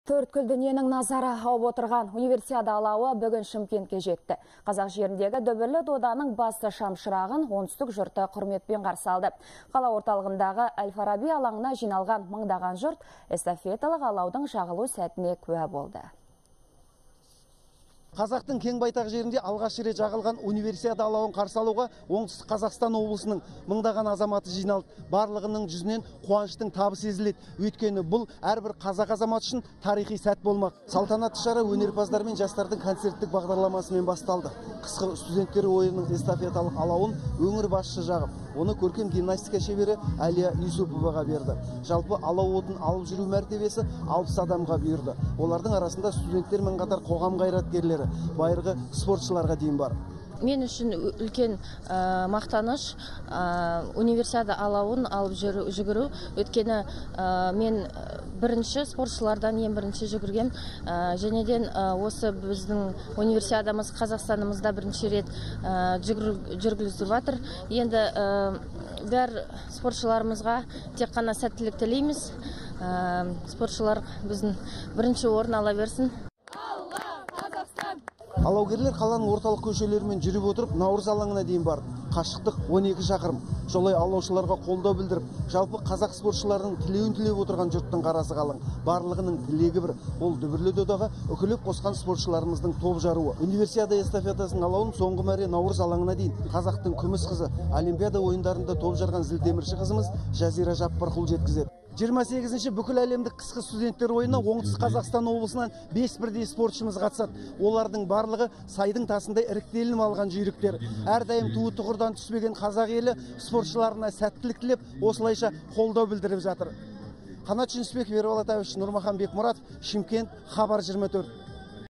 Төрткүл дүниенің назары ауып отырған универсиада алауы бүгін Шымкентке жетті. Қазақ жеріндегі дүбірлі доданың басты шамшырағын оңтүстік жұрты құрметпен қарсы алды. Қала орталығындағы Әл-Фараби алаңына жиналған мыңдаған жұрт эстафеталық алаудың жағылу сәтіне куә болды. Қазақтың кең байтақ жерінде алғаш рет жағылған универсиада алауын қарсы алуға оңтүстік Қазақстан облысының мыңдаған азаматы жиналды. Барлығының жүзінен қуаныштың табы сезіледі. Өйткені бұл әрбір қазақ азаматы үшін тарихи сәт болмақ. Салтанатты шара өнерпаздар мен жастардың концерттік бағдарламасымен басталды. Қысқы студенттер ойынының эстафеталық алауын өңір басшысы жағып, оны көркем гимнастика шебері Әлия Юсуповаға берді. Жалпы алау отын алып жүру мәртебесі 60 адамға бұйырды. Олардың арасында студенттермен қатар қоғам қайраткерлері, байырғы спортшыларға дейін бар. Мен үшін үлкен мақтаныш универсиада алауын алып жүгіру. Өткені мен бірінші спортшылардан ең бірінші жүгірген. Женеден осы біздің универсиадамыз Қазақстанымызда бірінші рет жүргізіліп жатыр. Енді бәр спортшыларымызға тек қана сәттілік тілейміз. Спортшылар біздің бірінші орын ала берсін. Алаугерлер қаланың орталық көшелерімен жүріп отырып, Наурыз алаңына дейін барды. Қашықтық 12 шақырым. Жолай алаушыларға қолдау білдіріп, жалпы қазақ спортшыларының тілеуін тілеп отырған жұрттың қарасы қалың. Барлығының тілегі бір. Ол дүбірлі додаға үкілеп қосқан спортшыларымыздың топ жаруы. Универсиада эстафетасының алауын соңғы мәре Наурыз алаңына дейін қазақтың күміс қызы, Олимпиада ойындарында топ жарған зілтемірші қызымыз Жазира Жаппарқұл жеткізеді. 28-ші бүкіл әлемдік қысқы студенттер ойынына оңтүстік Қазақстан облысынан 5 бірдей спортшымыз қатысады. Олардың барлығы сайдың тасындай іріктелініп алған жүйріктер. Әрдайым туы тұғырдан түспеген қазақ елі спортшыларына сәттілік тілеп, осылайша қолдау білдіріп жатыр. Қанат Жүнісбеков, Ерболат Әбіш, Нұрмахан Бекмұратов, Шымкент, Хабар 24.